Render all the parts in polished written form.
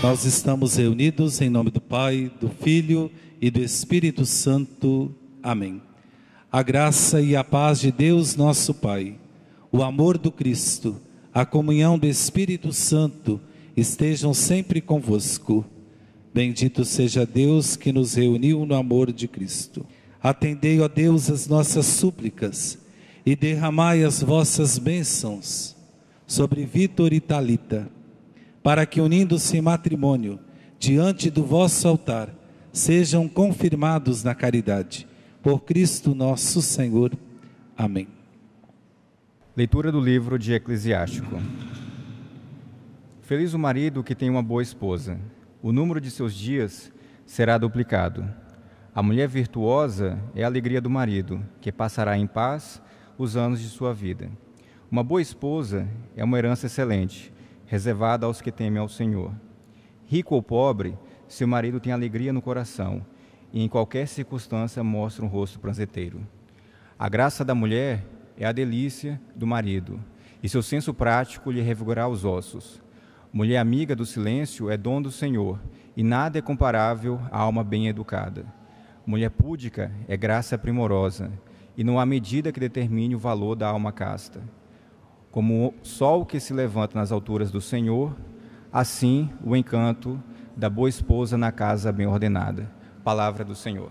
Nós estamos reunidos em nome do Pai, do Filho e do Espírito Santo. Amém. A graça e a paz de Deus, nosso Pai, o amor do Cristo, a comunhão do Espírito Santo estejam sempre convosco. Bendito seja Deus que nos reuniu no amor de Cristo. Atendei, ó Deus, as nossas súplicas e derramai as vossas bênçãos sobre Vítor e Talita, para que, unindo-se em matrimônio diante do vosso altar, sejam confirmados na caridade. Por Cristo nosso Senhor. Amém. Leitura do livro de Eclesiástico. Feliz o marido que tem uma boa esposa. O número de seus dias será duplicado. A mulher virtuosa é a alegria do marido, que passará em paz os anos de sua vida. Uma boa esposa é uma herança excelente, reservada aos que temem ao Senhor. Rico ou pobre, seu marido tem alegria no coração, e em qualquer circunstância mostra um rosto pranzeteiro. A graça da mulher é a delícia do marido, e seu senso prático lhe revigorará os ossos. Mulher amiga do silêncio é dom do Senhor, e nada é comparável à alma bem educada. Mulher púdica é graça primorosa, e não há medida que determine o valor da alma casta. Como o sol que se levanta nas alturas do Senhor, assim o encanto da boa esposa na casa bem ordenada. Palavra do Senhor.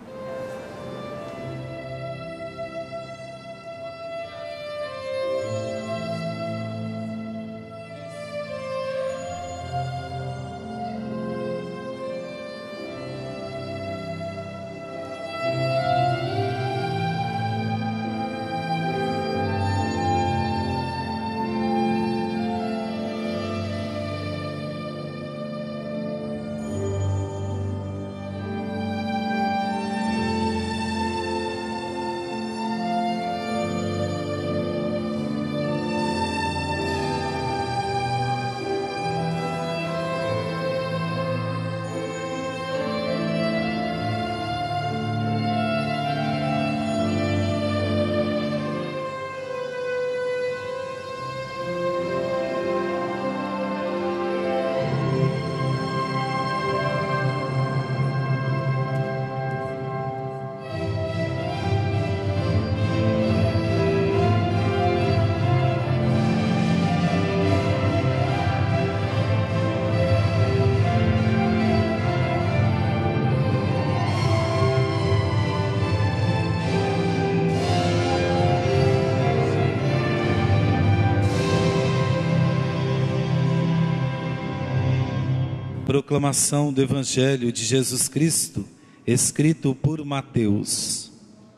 Proclamação do Evangelho de Jesus Cristo, escrito por Mateus.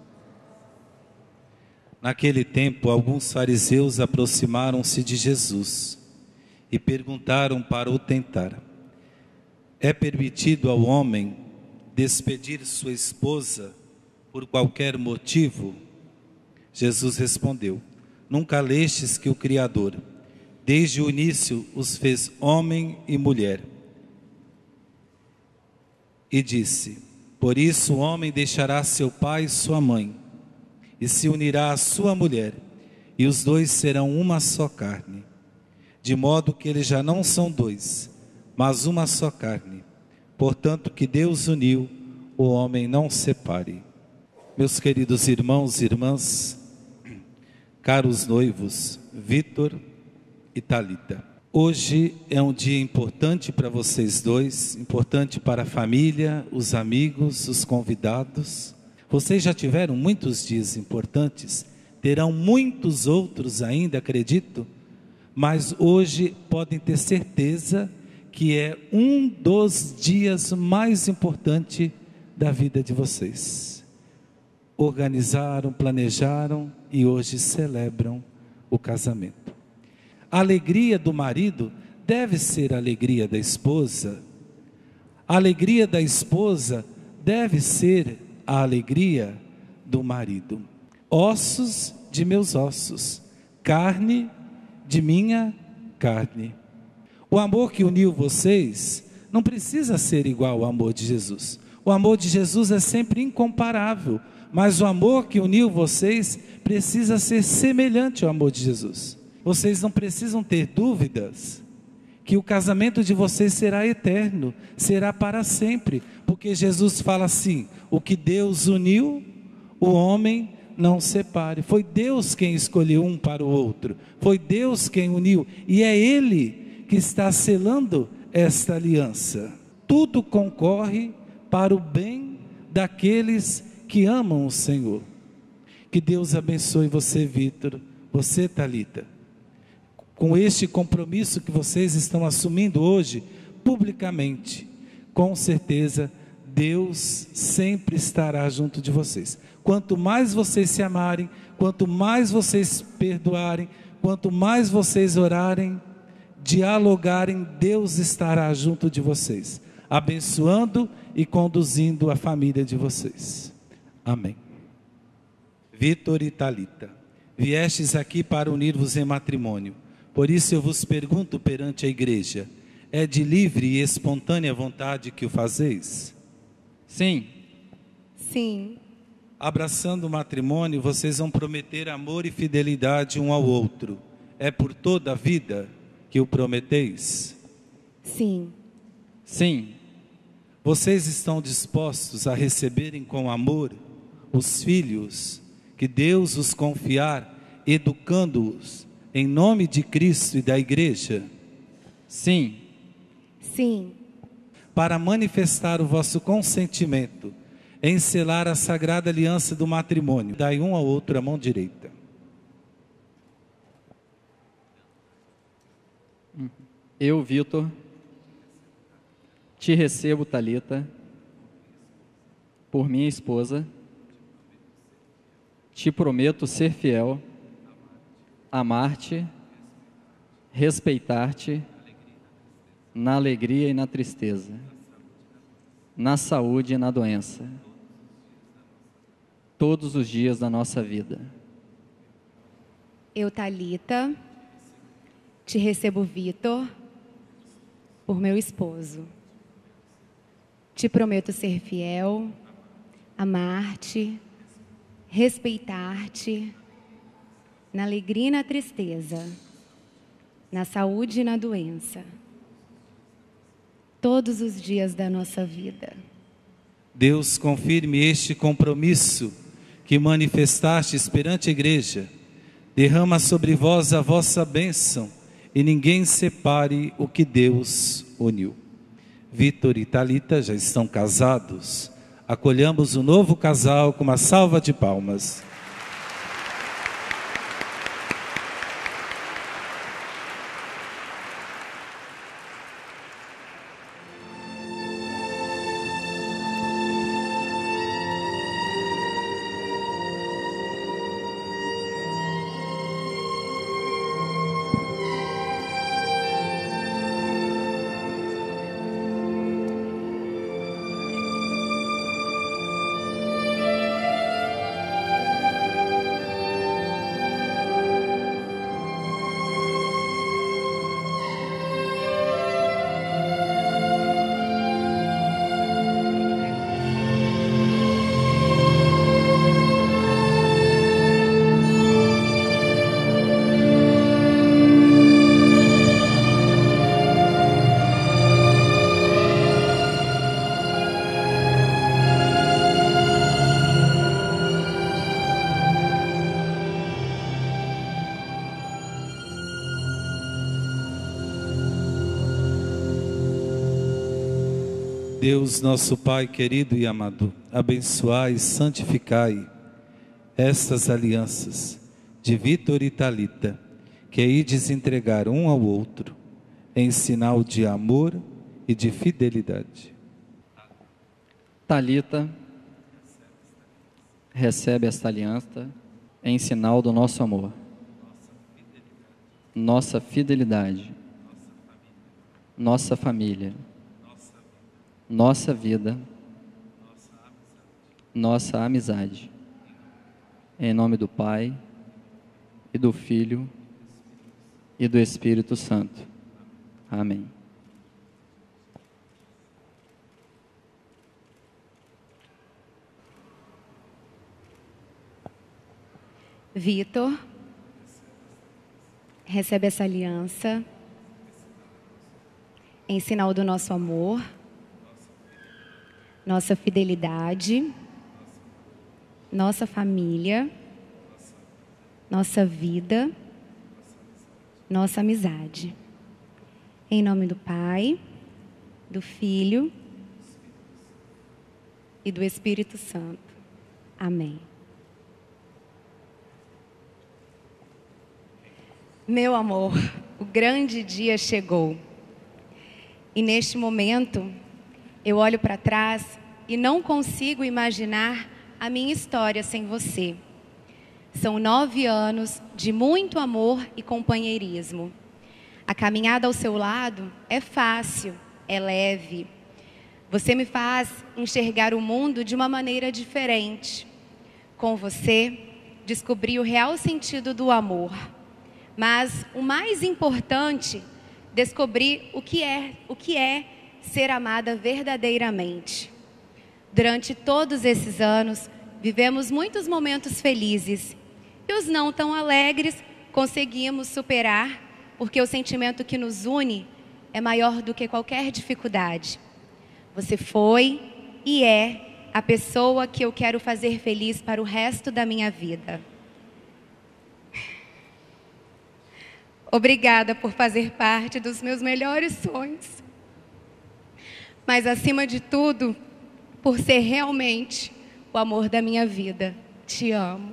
Naquele tempo, alguns fariseus aproximaram-se de Jesus e perguntaram para o tentar: é permitido ao homem despedir sua esposa por qualquer motivo? Jesus respondeu: nunca lestes que o Criador, desde o início, os fez homem e mulher? E disse: por isso o homem deixará seu pai e sua mãe, e se unirá à sua mulher, e os dois serão uma só carne. De modo que eles já não são dois, mas uma só carne. Portanto, que Deus uniu, o homem não separe. Meus queridos irmãos e irmãs, caros noivos, Vítor e Talita, hoje é um dia importante para vocês dois, importante para a família, os amigos, os convidados. Vocês já tiveram muitos dias importantes, terão muitos outros ainda, acredito, mas hoje podem ter certeza que é um dos dias mais importantes da vida de vocês. Organizaram, planejaram e hoje celebram o casamento. A alegria do marido deve ser a alegria da esposa. A alegria da esposa deve ser a alegria do marido. Ossos de meus ossos, carne de minha carne. O amor que uniu vocês não precisa ser igual ao amor de Jesus. O amor de Jesus é sempre incomparável, mas o amor que uniu vocês precisa ser semelhante ao amor de Jesus. Vocês não precisam ter dúvidas que o casamento de vocês será eterno, será para sempre, porque Jesus fala assim: o que Deus uniu, o homem não separe. Foi Deus quem escolheu um para o outro, foi Deus quem uniu, e é Ele que está selando esta aliança. Tudo concorre para o bem daqueles que amam o Senhor. Que Deus abençoe você, Vitor, você, Thalita, com este compromisso que vocês estão assumindo hoje, publicamente. Com certeza, Deus sempre estará junto de vocês. Quanto mais vocês se amarem, quanto mais vocês perdoarem, quanto mais vocês orarem, dialogarem, Deus estará junto de vocês, abençoando e conduzindo a família de vocês. Amém. Vitor e Thalita, viestes aqui para unir-vos em matrimônio. Por isso eu vos pergunto perante a igreja: é de livre e espontânea vontade que o fazeis? Sim. Sim. Abraçando o matrimônio, vocês vão prometer amor e fidelidade um ao outro. É por toda a vida que o prometeis? Sim. Sim. Vocês estão dispostos a receberem com amor os filhos que Deus os confiar, educando-os em nome de Cristo e da igreja? Sim. Sim. Para manifestar o vosso consentimento em selar a sagrada aliança do matrimônio, dai um ao outro a mão direita. Eu, Vitor, te recebo, Thalita, por minha esposa. Te prometo ser fiel, amar-te, respeitar-te, na alegria e na tristeza, na saúde e na doença, todos os dias da nossa vida. Eu, Thalita, te recebo, Vitor, por meu esposo. Te prometo ser fiel, amar-te, respeitar-te, na alegria e na tristeza, na saúde e na doença, todos os dias da nossa vida. Deus confirme este compromisso que manifestastes perante a igreja. Derrama sobre vós a vossa bênção e ninguém separe o que Deus uniu. Vitor e Thalita já estão casados. Acolhamos o novo casal com uma salva de palmas. Deus, nosso Pai querido e amado, abençoai e santificai estas alianças de Vitor e Thalita, que ides entregar um ao outro em sinal de amor e de fidelidade. Thalita, recebe esta aliança em sinal do nosso amor, nossa fidelidade, nossa família, nossa vida, nossa amizade. Em nome do Pai, e do Filho, e do Espírito Santo. Amém. Vitor, recebe essa aliança em sinal do nosso amor, nossa fidelidade, nossa família, nossa vida, nossa amizade. Em nome do Pai, do Filho e do Espírito Santo. Amém. Meu amor, o grande dia chegou. E neste momento, eu olho para trás e não consigo imaginar a minha história sem você. São 9 anos de muito amor e companheirismo. A caminhada ao seu lado é fácil, é leve. Você me faz enxergar o mundo de uma maneira diferente. Com você, descobri o real sentido do amor. Mas o mais importante, descobri o que é ser amada verdadeiramente. Durante todos esses anos, vivemos muitos momentos felizes. E os não tão alegres conseguimos superar, porque o sentimento que nos une é maior do que qualquer dificuldade. Você foi e é a pessoa que eu quero fazer feliz para o resto da minha vida. Obrigada por fazer parte dos meus melhores sonhos. Mas, acima de tudo, por ser realmente o amor da minha vida. Te amo.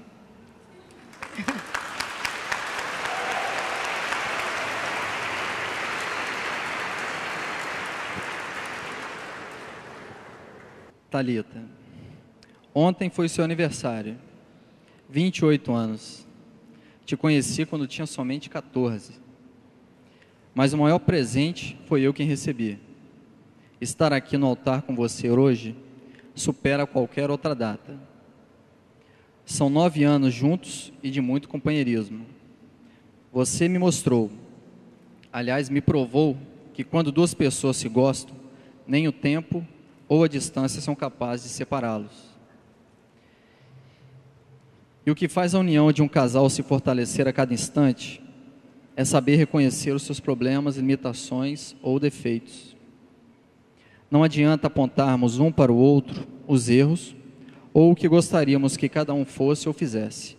Thalita, ontem foi seu aniversário, 28 anos. Te conheci quando tinha somente 14. Mas o maior presente foi eu quem recebi. Estar aqui no altar com você hoje supera qualquer outra data. São 9 anos juntos e de muito companheirismo. Você me mostrou, aliás, me provou que quando duas pessoas se gostam, nem o tempo ou a distância são capazes de separá-los. E o que faz a união de um casal se fortalecer a cada instante é saber reconhecer os seus problemas, limitações ou defeitos. Não adianta apontarmos um para o outro os erros ou o que gostaríamos que cada um fosse ou fizesse.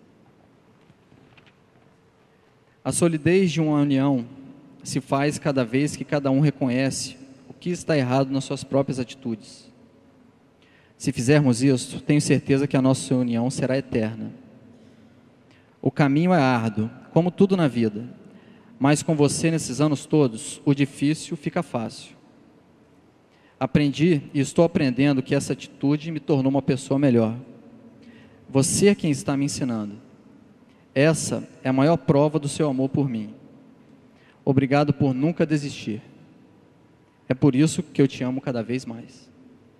A solidez de uma união se faz cada vez que cada um reconhece o que está errado nas suas próprias atitudes. Se fizermos isso, tenho certeza que a nossa união será eterna. O caminho é árduo, como tudo na vida, mas com você nesses anos todos, o difícil fica fácil. Aprendi e estou aprendendo que essa atitude me tornou uma pessoa melhor. Você é quem está me ensinando. Essa é a maior prova do seu amor por mim. Obrigado por nunca desistir. É por isso que eu te amo cada vez mais.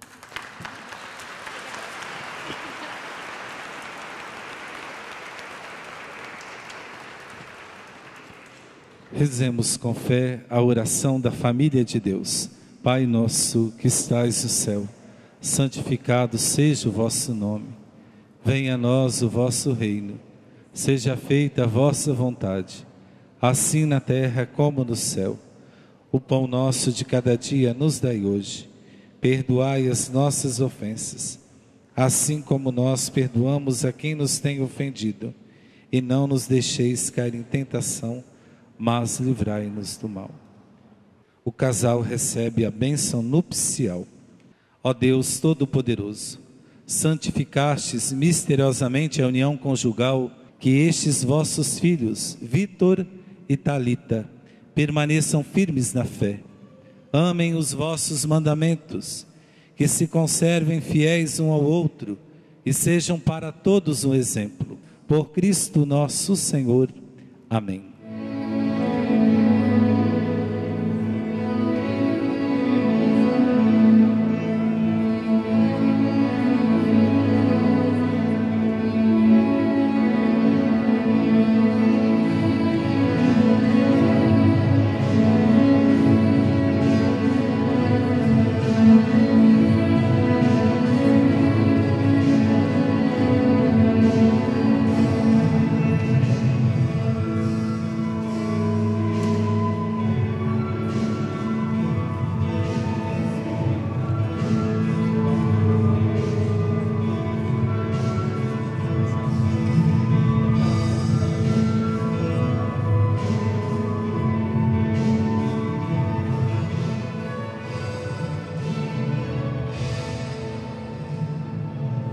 Rezemos com fé a oração da família de Deus. Pai nosso que estais no céu, santificado seja o vosso nome. Venha a nós o vosso reino. Seja feita a vossa vontade, assim na terra como no céu. O pão nosso de cada dia nos dai hoje. Perdoai as nossas ofensas, assim como nós perdoamos a quem nos tem ofendido. E não nos deixeis cair em tentação, mas livrai-nos do mal. O casal recebe a bênção nupcial. Ó Deus Todo-Poderoso, santificastes misteriosamente a união conjugal, que estes vossos filhos, Vítor e Thalita, permaneçam firmes na fé, amem os vossos mandamentos, que se conservem fiéis um ao outro e sejam para todos um exemplo. Por Cristo nosso Senhor. Amém.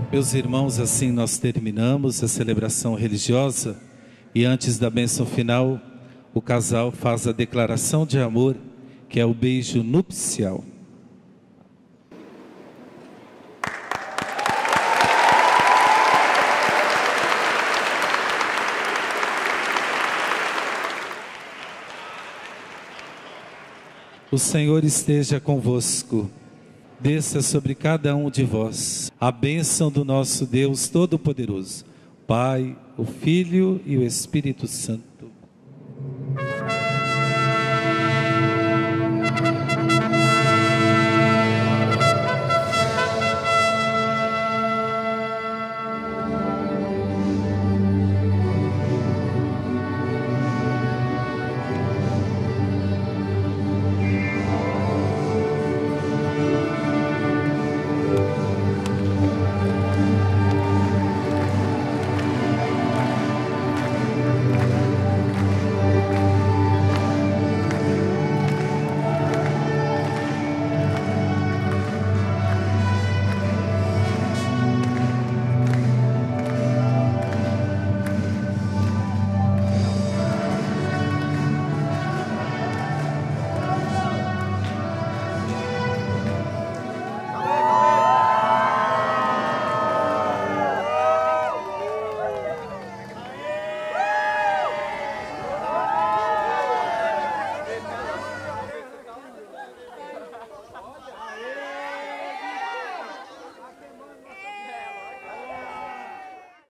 Meus irmãos, assim nós terminamos a celebração religiosa e antes da bênção final, o casal faz a declaração de amor, que é o beijo nupcial. O Senhor esteja convosco. Desça sobre cada um de vós a bênção do nosso Deus Todo-Poderoso, Pai, o Filho e o Espírito Santo.